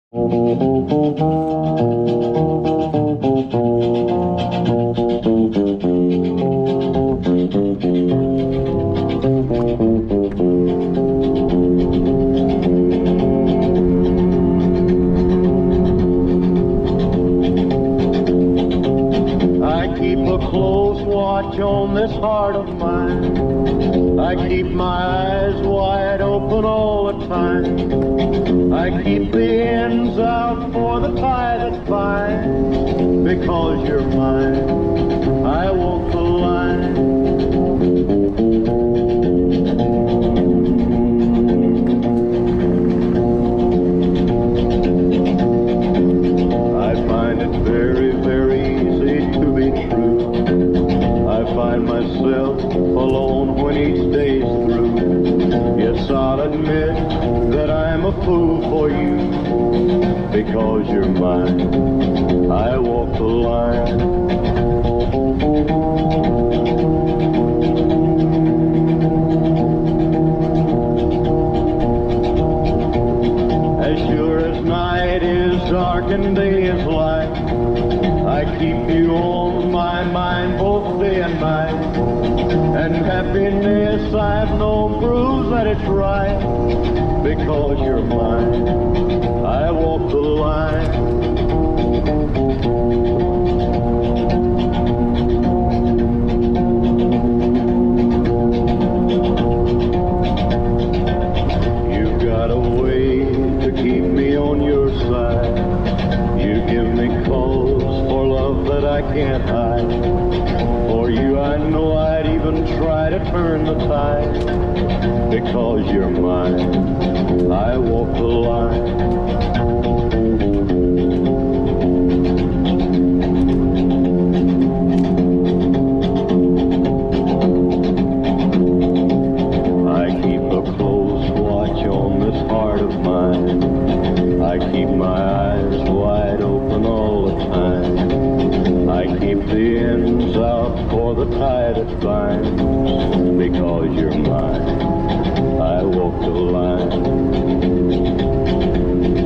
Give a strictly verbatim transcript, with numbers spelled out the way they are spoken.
keep a close watch on this heart of mine. I keep my eyes wide open all the time. I keep the ends out for the tie that binds. Because you're mine, I walk the line. I find it very, very easy to be true. I find myself alone when each day's through. Yes, I'll admit that I'm a fool for you. Because you're mine, I walk the line. As sure as night is dark and day is light, I keep you on my mind both day and night. And happiness I've known proves that it's right. Because you're mine, I walk the line. You've got a way to keep me on your side. You give me cause for love that I can't hide. For you I know I'd even try to turn the tide. Because you're mine, I walk the line. I keep a close watch on this heart of mine. I keep my eyes wide open all the time. I keep the ends out for the tie that binds. Because you're mine, I walk the line.